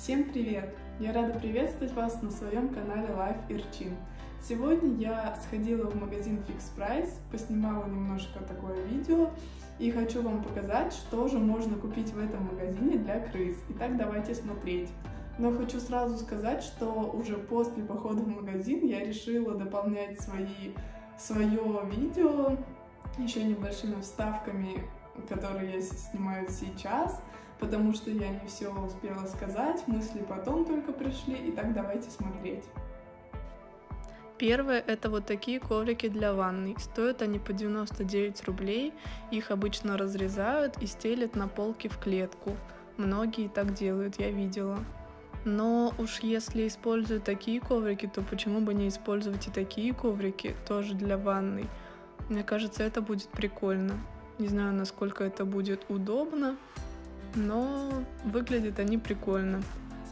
Всем привет! Я рада приветствовать вас на своем канале Life Irchin. Сегодня я сходила в магазин Fix Price, поснимала немножко такое видео и хочу вам показать, что же можно купить в этом магазине для крыс. Итак, давайте смотреть. Но хочу сразу сказать, что уже после похода в магазин я решила дополнять свое видео еще небольшими вставками, которые я снимаю сейчас, потому что я не все успела сказать, мысли потом только пришли. Итак, давайте смотреть. Первое — это вот такие коврики для ванной. Стоят они по 99 рублей. Их обычно разрезают и стелят на полке в клетку. Многие так делают, я видела. Но уж если используют такие коврики, то почему бы не использовать и такие коврики тоже для ванной? Мне кажется, это будет прикольно. Не знаю, насколько это будет удобно, но выглядят они прикольно.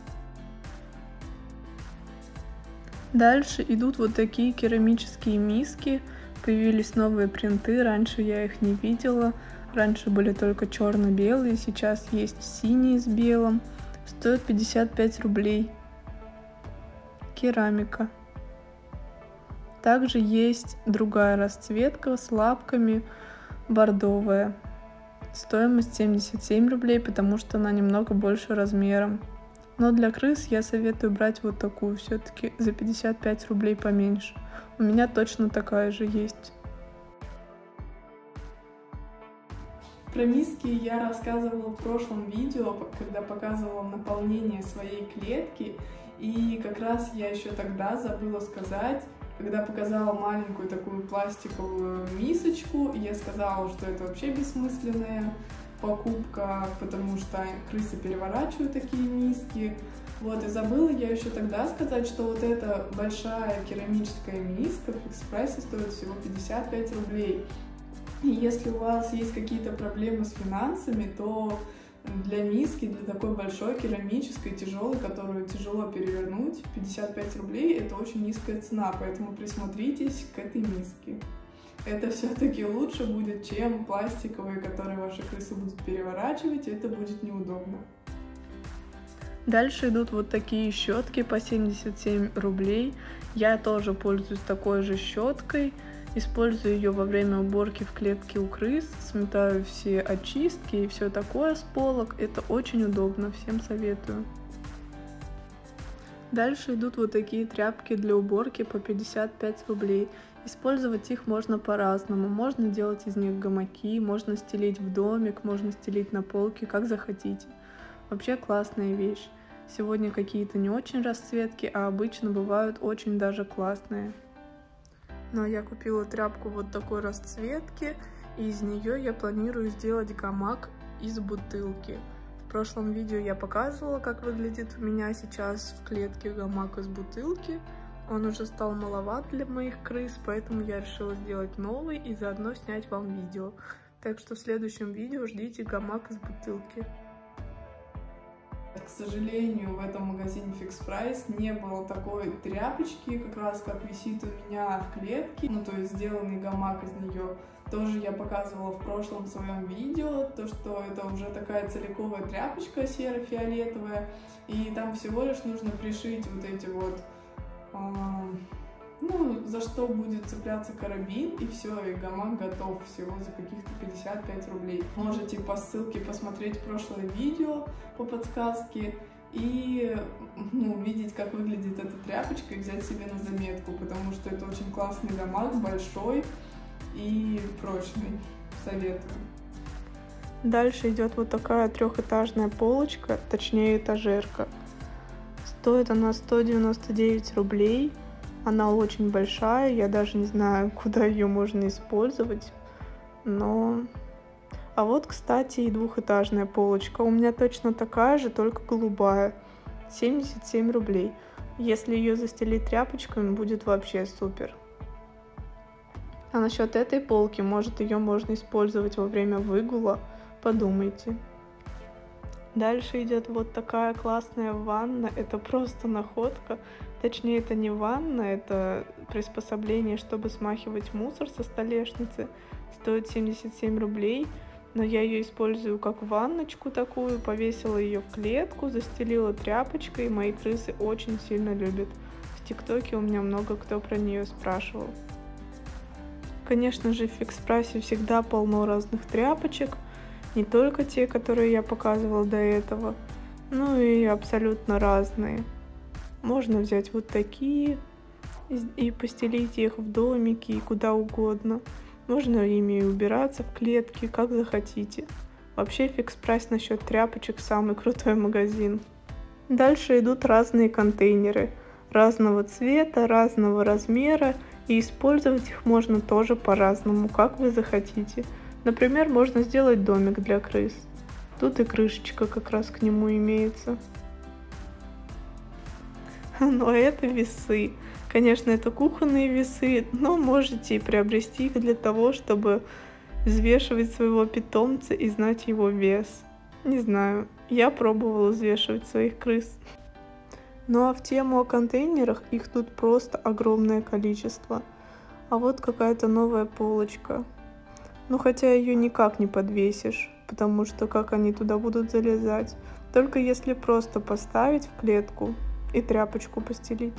Дальше идут вот такие керамические миски. Появились новые принты, раньше я их не видела. Раньше были только черно-белые, сейчас есть синие с белым. Стоят 55 рублей. Керамика. Также есть другая расцветка с лапками, бордовая. Стоимость 77 рублей, потому что она немного больше размером. Но для крыс я советую брать вот такую, все-таки за 55 рублей поменьше. У меня точно такая же есть. Про миски я рассказывала в прошлом видео, когда показывала наполнение своей клетки. И как раз я еще тогда забыла сказать, когда показала маленькую такую пластиковую мисочку, я сказала, что это вообще бессмысленная покупка, потому что крысы переворачивают такие миски. Вот, и забыла я еще тогда сказать, что вот эта большая керамическая миска в Fix Price стоит всего 55 рублей. И если у вас есть какие-то проблемы с финансами, то для миски, для такой большой керамической, тяжелой, которую тяжело перевернуть, 55 рублей — это очень низкая цена, поэтому присмотритесь к этой миске. Это все-таки лучше будет, чем пластиковые, которые ваши крысы будут переворачивать, и это будет неудобно. Дальше идут вот такие щетки по 77 рублей. Я тоже пользуюсь такой же щеткой. Использую ее во время уборки в клетке у крыс, сметаю все очистки и все такое с полок. Это очень удобно, всем советую. Дальше идут вот такие тряпки для уборки по 55 рублей. Использовать их можно по-разному. Можно делать из них гамаки, можно стелить в домик, можно стелить на полке, как захотите. Вообще классная вещь. Сегодня какие-то не очень расцветки, а обычно бывают очень даже классные. Но я купила тряпку вот такой расцветки, и из нее я планирую сделать гамак из бутылки. В прошлом видео я показывала, как выглядит у меня сейчас в клетке гамак из бутылки. Он уже стал маловат для моих крыс, поэтому я решила сделать новый и заодно снять вам видео. Так что в следующем видео ждите гамак из бутылки. К сожалению, в этом магазине Fix Price не было такой тряпочки, как раз как висит у меня в клетке, ну то есть сделанный гамак из нее. Тоже я показывала в прошлом своем видео, то что это уже такая целиковая тряпочка серо-фиолетовая, и там всего лишь нужно пришить вот эти вот, ну, за что будет цепляться карабин, и все, и гамак готов всего за каких-то 55 рублей. Можете по ссылке посмотреть прошлое видео по подсказке и увидеть, как выглядит эта тряпочка, и взять себе на заметку, потому что это очень классный гамак, большой и прочный. Советую. Дальше идет вот такая трехэтажная полочка, точнее этажерка. Стоит она 199 рублей. Она очень большая, я даже не знаю, куда ее можно использовать. Но... А вот, кстати, и двухэтажная полочка. У меня точно такая же, только голубая. 77 рублей. Если ее застелить тряпочками, будет вообще супер. А насчет этой полки, может, ее можно использовать во время выгула. Подумайте. Дальше идет вот такая классная ванна. Это просто находка. Точнее, это не ванна, это приспособление, чтобы смахивать мусор со столешницы. Стоит 77 рублей. но я ее использую как ванночку такую, повесила ее в клетку, застелила тряпочкой, и мои крысы очень сильно любят. В ТикТоке у меня много кто про нее спрашивал. Конечно же, в Fix Price всегда полно разных тряпочек, не только те, которые я показывала до этого, но и абсолютно разные. Можно взять вот такие и постелить их в домики и куда угодно. Можно ими убираться в клетки, как захотите. Вообще Fix Price насчет тряпочек самый крутой магазин. Дальше идут разные контейнеры. Разного цвета, разного размера. И использовать их можно тоже по-разному, как вы захотите. Например, можно сделать домик для крыс. Тут и крышечка как раз к нему имеется. Но это весы. Конечно, это кухонные весы, но можете и приобрести их для того, чтобы взвешивать своего питомца и знать его вес. Не знаю, я пробовала взвешивать своих крыс. Ну а в тему о контейнерах, их тут просто огромное количество. А вот какая-то новая полочка. Ну хотя ее никак не подвесишь, потому что как они туда будут залезать? Только если просто поставить в клетку и тряпочку постелить.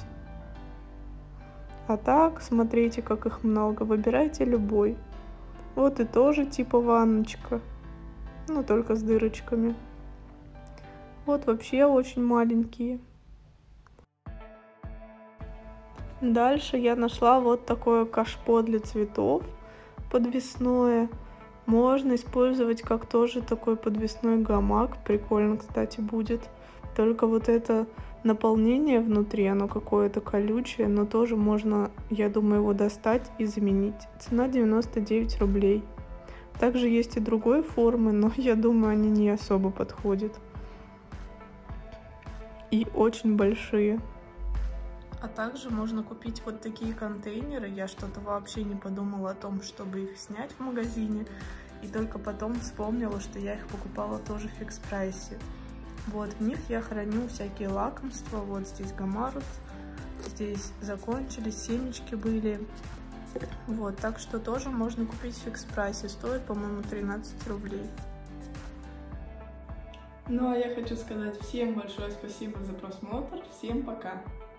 А так, смотрите, как их много. Выбирайте любой. Вот и тоже типа ванночка, но только с дырочками. Вот вообще очень маленькие. Дальше я нашла вот такое кашпо для цветов подвесное. Можно использовать как тоже такой подвесной гамак. Прикольно, кстати, будет. Только вот это наполнение внутри, оно какое-то колючее, но тоже можно, я думаю, его достать и заменить. Цена 99 рублей. Также есть и другой формы, но я думаю, они не особо подходят. И очень большие. А также можно купить вот такие контейнеры. Я что-то вообще не подумала о том, чтобы их снять в магазине. И только потом вспомнила, что я их покупала тоже в Fix Price. Вот, в них я храню всякие лакомства. Вот здесь гамарус, здесь закончились, семечки были. Вот, так что тоже можно купить в Fix Price. Стоит, по-моему, 13 рублей. Ну а я хочу сказать всем большое спасибо за просмотр. Всем пока!